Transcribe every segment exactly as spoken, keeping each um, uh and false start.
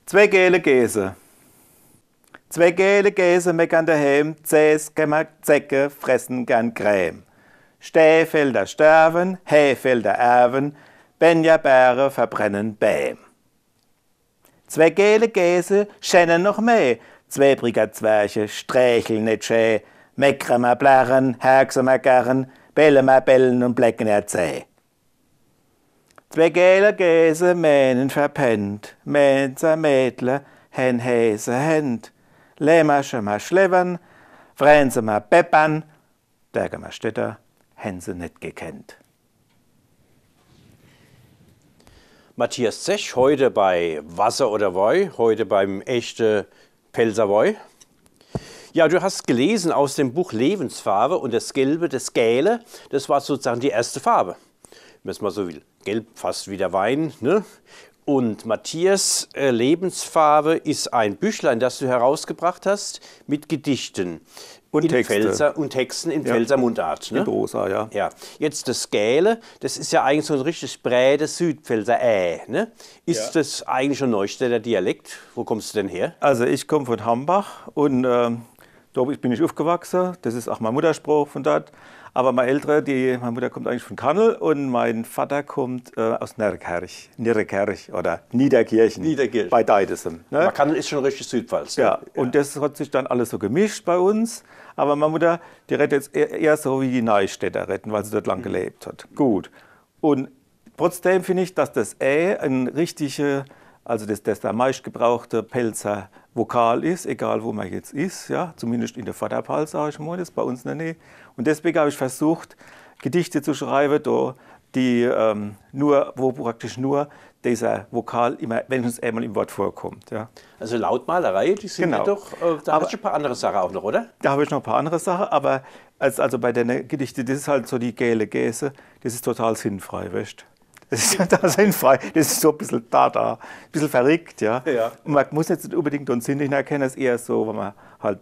Zwei gele Gäse. Zwei gele Gäse meckern daheim, Zäs, Kämmer, Zecke fressen gern Creme. Stehfelder sterben, Häfelder erben, Benja-Bäre verbrennen Bäm. Zwei gele Gäse schennen noch mehr, zweibriger Zwerche strächeln nicht schä, meckern ma blärren, hergsen ma gern, bellen ma bellen und blecken er zäh. Zwei gele Gäse mähnen verpennt, mähnser Mädle, hen häse Händ. Lämmersche ma schlevern, Fränse ma beppern, Berge ma Städter, hen se net gekennt. Matthias Zech, heute bei Wasser oder Woi, heute beim echten Pfälzer Woi. Ja, du hast gelesen aus dem Buch Lebensfarbe und das Gelbe, das Gäle, das war sozusagen die erste Farbe. Wenn man es mal so will. Gelb fast wie der Wein, ne? Und Matthias äh, Lebensfarbe ist ein Büchlein, das du herausgebracht hast mit Gedichten und, in Texte. Pfälzer, und Texten in ja. Pfälzer Mundart. Ne? In Prosa, ja. ja. Jetzt das Gäle, das ist ja eigentlich so ein richtig brädes Südpfälzer Ä. Ne? Ist ja. das eigentlich schon Neustädter Dialekt? Wo kommst du denn her? Also ich komme von Hambach und äh, da bin ich aufgewachsen. Das ist auch mein Mutterspruch von dort. Aber meine Eltern, die, meine Mutter kommt eigentlich von Kannel und mein Vater kommt äh, aus Nierkirch, Nierkirch oder Niederkirchen. Niederkirchen. Bei Deidesem. Ne? Aber Kannel ist schon richtig Südpfalz. Ne? Ja, ja, und das hat sich dann alles so gemischt bei uns. Aber meine Mutter, die rettet jetzt eher, eher so wie die Neustädter retten, weil sie dort lang gelebt hat. Gut. Und trotzdem finde ich, dass das Ä ein richtiger, also das, das der meistgebrauchte Pfälzer Vokal ist, egal wo man jetzt ist, ja, zumindest in der Vorderpfalz, sage ich mal, das ist bei uns in der Nähe. Und deswegen habe ich versucht, Gedichte zu schreiben, da, die, ähm, nur, wo praktisch nur dieser Vokal immer wenigstens einmal im Wort vorkommt. Ja. Also Lautmalerei, die sind genau. ja doch, äh, da hast du ein paar andere Sachen auch noch, oder? Da habe ich noch ein paar andere Sachen, aber als, also bei den Gedichten, das ist halt so die gäle Gäse, das ist total sinnfrei, weißt du? Das ist total sinnfrei, das ist so ein bisschen da, da, ein bisschen verrückt, ja. ja. Und man muss jetzt nicht unbedingt den Sinn nicht erkennen, es ist eher so, wenn man halt,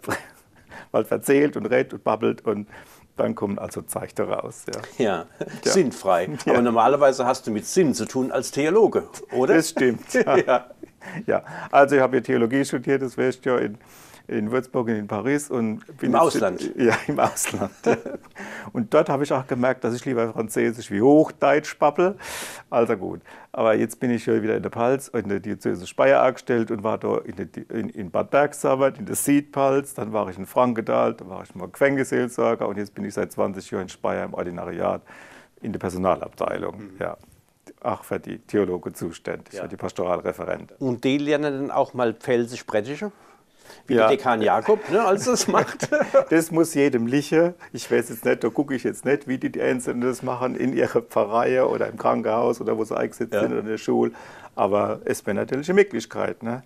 halt erzählt und redet und babbelt und dann kommen also Zeichen raus. Ja, ja. ja. Sinnfrei. Ja. Aber normalerweise hast du mit Sinn zu tun als Theologe, oder? Das stimmt, ja. ja. ja. Also ich habe ja Theologie studiert, das weißt du ja, in, in Würzburg und in Paris. Und bin Im jetzt, Ausland? Ja, im Ausland. Ja. Und dort habe ich auch gemerkt, dass ich lieber Französisch wie Hochdeutsch babbel. Also gut. Aber jetzt bin ich ja wieder in der Pfalz, in der Diözese Speyer angestellt und war da in, der, in, in Bad Bergsamert, in der Südpfalz. Dann war ich in Frankenthal, dann war ich mal Gefängnisseelsorger und jetzt bin ich seit zwanzig Jahren in Speyer im Ordinariat in der Personalabteilung. Mhm. Ja. Auch für die Theologen zuständig, ja. für die Pastoralreferenten. Und die lernen dann auch mal Pfälzisch-Brettische? Wie ja. der Dekan Jakob, ne, als das macht. Das muss jedem lichen. Ich weiß jetzt nicht, da gucke ich jetzt nicht, wie die, die Einzelnen das machen in ihrer Pfarrei oder im Krankenhaus oder wo sie eingesetzt ja. sind oder in der Schule. Aber es wäre natürlich eine Möglichkeit. Ne?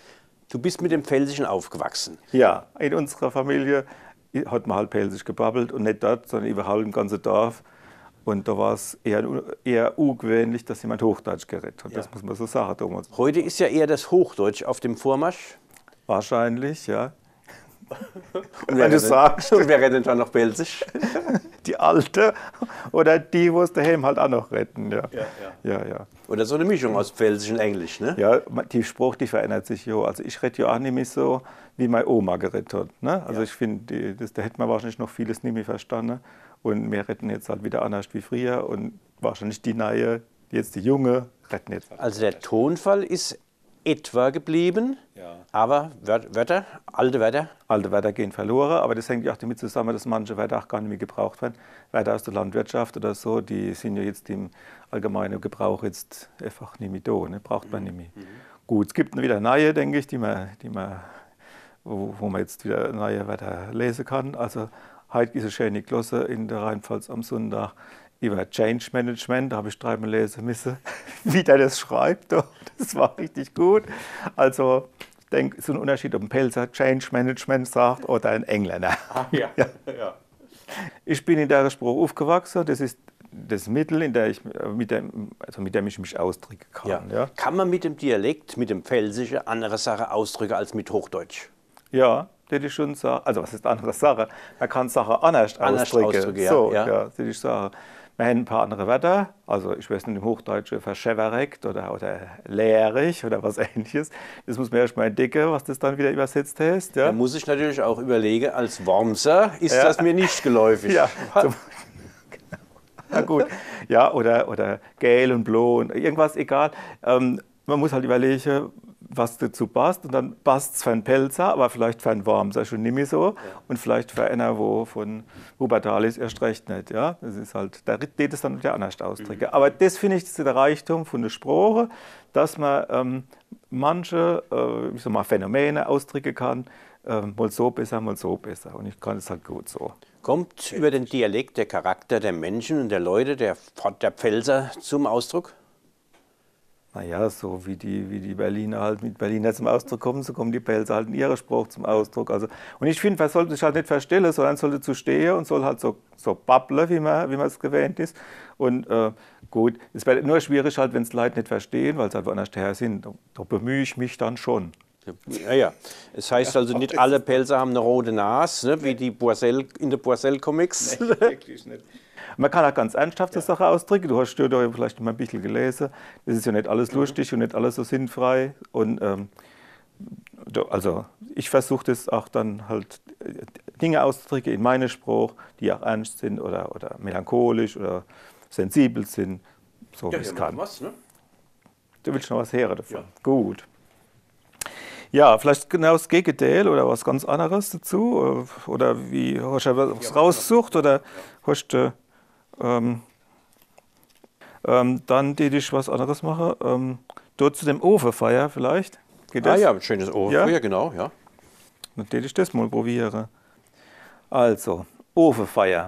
Du bist mit dem Pfälzischen aufgewachsen. Ja, in unserer Familie hat man halt Pfälzisch gebabbelt und nicht dort, sondern überall im ganzen Dorf. Und da war es eher, eher ungewöhnlich, dass jemand Hochdeutsch geredet hat. Ja. Das muss man so sagen, Thomas. Heute ist ja eher das Hochdeutsch auf dem Vormarsch. Wahrscheinlich, ja. Und wer, sagst, und wer redet dann noch Pfälzisch? Die Alte oder die, wo es daheim halt auch noch retten. Ja. Ja, ja. Ja, ja. Oder so eine Mischung aus Pfälzisch und Englisch, ne? Ja, die Spruch, die verändert sich ja. Also ich rede ja auch nicht mehr so, wie meine Oma geredet hat. Ne? Also ja. ich finde, da hätte man wahrscheinlich noch vieles nicht mehr verstanden. Und wir retten jetzt halt wieder anders wie früher. Und wahrscheinlich die Neue, jetzt die Junge, retten jetzt. Also der Tonfall ist etwa geblieben, ja. aber Wörter, alte Wörter? Alte Wörter gehen verloren, aber das hängt ja auch damit zusammen, dass manche Wörter auch gar nicht mehr gebraucht werden. Wörter aus der Landwirtschaft oder so, die sind ja jetzt im allgemeinen Gebrauch jetzt einfach nicht mehr da, ne? Braucht man nicht mehr. Mhm. Gut, es gibt wieder neue, denke ich, die man, die man, wo, wo man jetzt wieder neue Wörter lesen kann. Also heute ist eine schöne Glosse in der Rheinpfalz am Sonntag über Change Management, da habe ich dreimal lesen müssen, wie der das schreibt. Das war richtig gut. Also ich denke, es ist ein Unterschied, ob ein Pelzer Change Management sagt oder ein Engländer. Ah, ja. Ja. Ja. Ich bin in der Sprache aufgewachsen, das ist das Mittel, in der ich, mit, dem, also mit dem ich mich ausdrücken kann. Ja. Ja. Kann man mit dem Dialekt, mit dem Pfälzischen, andere Sachen ausdrücken als mit Hochdeutsch? Ja, würde ich schon sagen. Also was ist andere Sache? Man kann Sachen anders, anders ausdrücken. ausdrücken. Ja. So, ja. ja, würde ich sagen. Wir haben ein paar andere Wörter, also ich weiß nicht, im Hochdeutschen verschäverekt oder, oder lehrig oder was Ähnliches. Das muss man erst mal entdecken, was das dann wieder übersetzt heißt. Ja? Da muss ich natürlich auch überlegen, als Wormser ist Ja. das mir nicht geläufig. Ja, zum, na gut. Ja, oder, oder gel und blau und irgendwas, egal. Ähm, man muss halt überlegen, was dazu passt. Und dann passt es für einen Pelzer, aber vielleicht für einen Wormser schon nicht mehr so. Ja. Und vielleicht für einer, wo von Wuppertal ist, erst recht nicht. Ja? Das ist halt, da geht es dann wieder anders ausdrücken. Mhm. Aber das finde ich, das ist der Reichtum von der Sprache, dass man ähm, manche äh, ich sag mal, Phänomene ausdrücken kann. Äh, mal so besser, mal so besser. Und ich kann es halt gut so. Kommt über den Dialekt der Charakter der Menschen und der Leute, der, der Pfälzer, zum Ausdruck? Naja, so wie die, wie die Berliner halt mit Berliner zum Ausdruck kommen, so kommen die Pelzer halt in ihrer Sprache zum Ausdruck. Also, und ich finde, man sollte sich halt nicht verstellen, sondern sollte zu stehen und soll halt so, so babbeln, wie man, wie man es gewöhnt ist. Und äh, gut, es wäre nur schwierig halt, wenn es Leute nicht verstehen, weil sie halt woanders her sind. Da, da bemühe ich mich dann schon. Ja, ja. Es heißt also, nicht alle Pelzer haben eine rote Nase, ne, wie die Boiselle, in den Boiselle-Comics. Nee, wirklich nicht. Man kann auch ganz ernsthafte ja. Sachen ausdrücken. Du hast ja vielleicht mal ein bisschen gelesen. Das ist ja nicht alles lustig mhm. und nicht alles so sinnfrei. Und ähm, also ich versuche das auch dann halt Dinge auszudrücken in meine Sprache, die auch ernst sind oder, oder melancholisch oder sensibel sind, so ja, wie es kann. Was, ne? Du willst noch was hören davon? Ja. Gut. Ja, vielleicht genau das Gegenteil oder was ganz anderes dazu. Oder wie hast du was ja, rausgesucht oder ja. hast du ähm, ähm, dann die ich was anderes machen. Ähm, dort zu dem Ofenfeuer vielleicht. Geht das? Ah ja, ein schönes Ofenfeuer, ja? Genau, ja. Dann würde ich das mal probieren. Also, Ofenfeuer.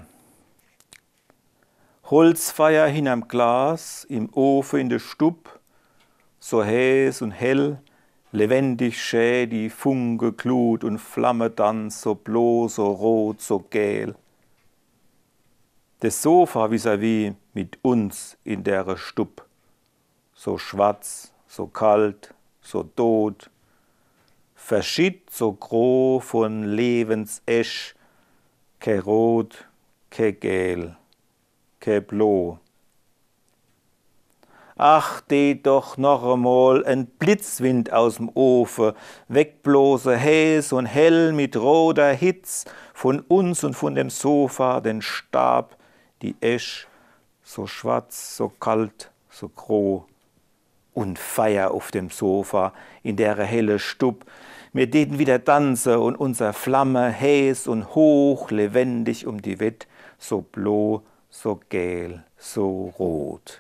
Holzfeuer hinterm Glas, im Ofen in der Stub, so heiß und hell, lebendig schä die Funke Glut und Flamme dann so blau, so rot, so gel. Das Sofa vis-à-vis mit uns in der Stub, so schwarz, so kalt, so tot, verschied so groh von Lebensesch, ke rot, ke gel, ke blau. Ach, de doch noch einmal ein Blitzwind aus'm Ofen, wegblose heiß und hell mit roter Hitz, von uns und von dem Sofa den Stab, die Esch, so schwarz, so kalt, so groh. Und Feier auf dem Sofa, in der helle Stub, wir täten wieder tanzen und unser Flamme heiß und hoch, lebendig um die Wett, so blau, so gel, so rot.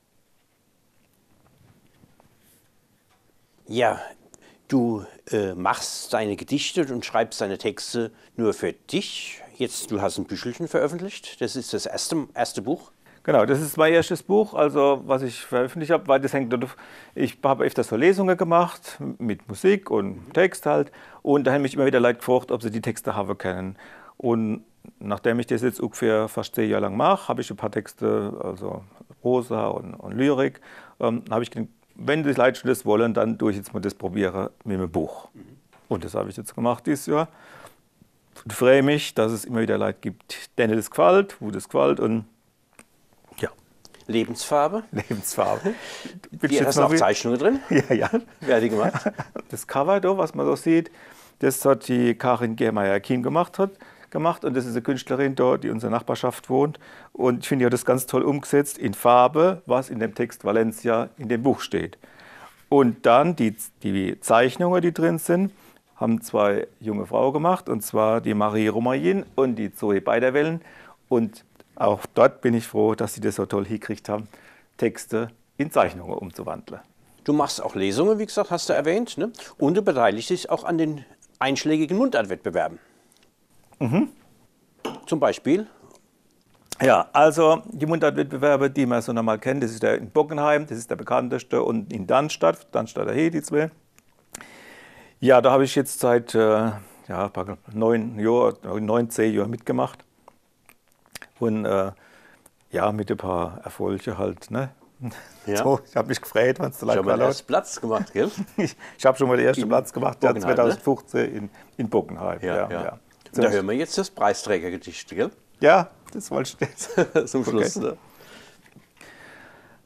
Ja, du äh, machst deine Gedichte und schreibst deine Texte nur für dich. Jetzt, du hast ein Büchelchen veröffentlicht. Das ist das erste, erste Buch. Genau, das ist mein erstes Buch, also was ich veröffentlicht habe, weil das hängt, ich habe öfters so Lesungen gemacht mit Musik und Text halt und da haben mich immer wieder Leute gefragt, ob sie die Texte haben können. Und nachdem ich das jetzt ungefähr fast zehn Jahre lang mache, habe ich ein paar Texte, also Prosa und, und Lyrik, ähm, habe ich gedacht, wenn die Leute schon das wollen, dann tue ich jetzt mal das probieren mit einem Buch. Mhm. Und das habe ich jetzt gemacht dieses Jahr. Und freue mich, dass es immer wieder Leute gibt, denen das gefällt, wo das gefällt. Und ja. Lebensfarbe? Lebensfarbe. Hier hast du auch Zeichnungen drin? Ja, ja. Wer hat die gemacht? Das Cover da, was man so sieht, das hat die Karin Germeier-Kien gemacht hat. gemacht und das ist eine Künstlerin dort, die in unserer Nachbarschaft wohnt und ich finde, die hat das ganz toll umgesetzt in Farbe, was in dem Text Valencia in dem Buch steht. Und dann die, die Zeichnungen, die drin sind, haben zwei junge Frauen gemacht und zwar die Marie Romayin und die Zoe Beiderwellen und auch dort bin ich froh, dass sie das so toll hingekriegt haben, Texte in Zeichnungen umzuwandeln. Du machst auch Lesungen, wie gesagt, hast du erwähnt, ne? Und du beteiligst dich auch an den einschlägigen Mundartwettbewerben. Mhm. Zum Beispiel? Ja, also die Mundartwettbewerbe, die man so normal kennt, das ist der in Bockenheim, das ist der bekannteste, und in Darmstadt, Darmstadter He, die zwei. Ja, da habe ich jetzt seit äh, ja, neun Jahren, neun, zehn Jahren mitgemacht. Und äh, ja, mit ein paar Erfolgen halt. Ne? Ja. So, ich habe mich gefreut, wenn es so lange war. Ich habe den ersten Platz gemacht, gell? ich ich habe schon mal den ersten in Platz gemacht, ja, zwanzig fünfzehn ne? in, in Bockenheim. Ja, ja, ja. Ja. Da hören wir jetzt das Preisträgergedicht, gell? Ja, das wollte ich jetzt. Zum Schluss. Okay. Ne?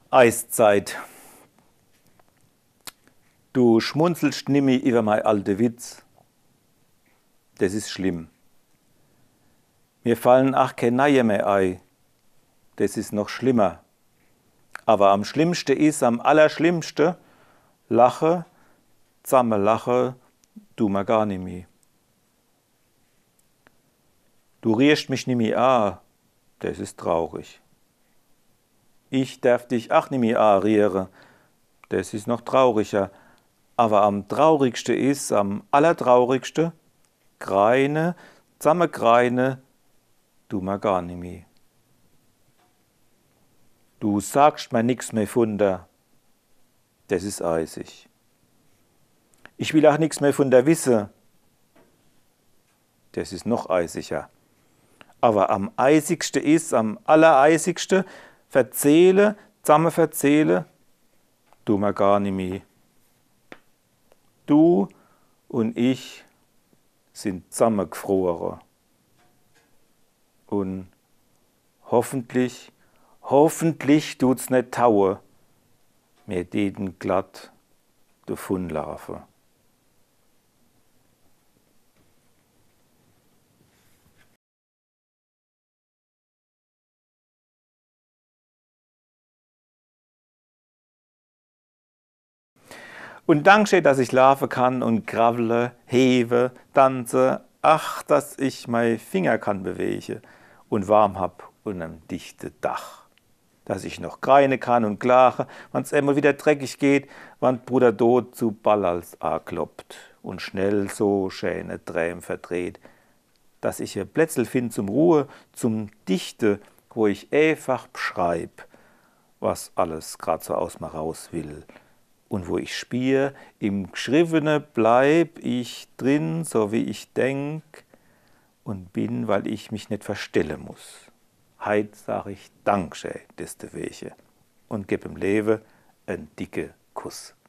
Eiszeit. Du schmunzelst nimmi über mein alte Witz. Das ist schlimm. Mir fallen ach kein Neue mehr ein. Das ist noch schlimmer. Aber am schlimmste ist, am allerschlimmste, lache, zamme lache, du ma gar nimmi. Du rührst mich nimmi a, das ist traurig. Ich darf dich ach nimmi a rühren, das ist noch trauriger. Aber am traurigste ist, am allertraurigste, greine, zamme greine, du ma gar nimmi. Du sagst mir nix mehr von der, das ist eisig. Ich will auch nix mehr von der wisse, das ist noch eisiger. Aber am eisigste ist, am allereisigste, verzähle, zamme verzähle, du ma gar nimmi. Du und ich sind zusammengefroren. Und hoffentlich, hoffentlich tut's nicht taue, mir den glatt davonlaufen. Und danke, dass ich laufen kann und kravle, hebe, tanze, ach, dass ich meine Finger kann bewege und warm hab unterm dichte Dach. Dass ich noch greine kann und klage, wann's immer wieder dreckig geht, wann Bruder Tod zu Ballals kloppt und schnell so schöne Träum verdreht. Dass ich ein Plätzel find zum Ruhe, zum Dichte, wo ich einfach beschreib, was alles grad so aus mir raus will. Und wo ich spier, im Geschriebene bleib ich drin, so wie ich denk und bin, weil ich mich nicht verstellen muss. Heit sag ich Dankeschön, des de Wege und geb im Leben einen dicke Kuss.